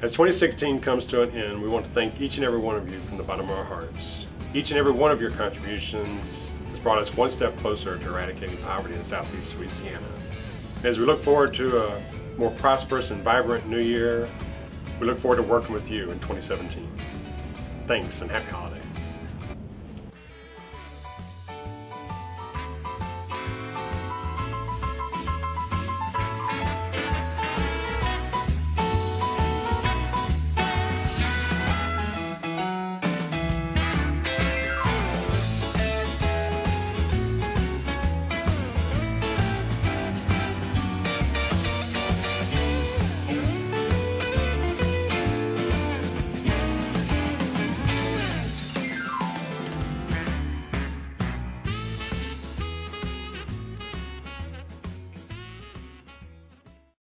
As 2016 comes to an end, we want to thank each and every one of you from the bottom of our hearts. Each and every one of your contributions has brought us one step closer to eradicating poverty in Southeast Louisiana. As we look forward to a more prosperous and vibrant new year, we look forward to working with you in 2017. Thanks and happy holidays.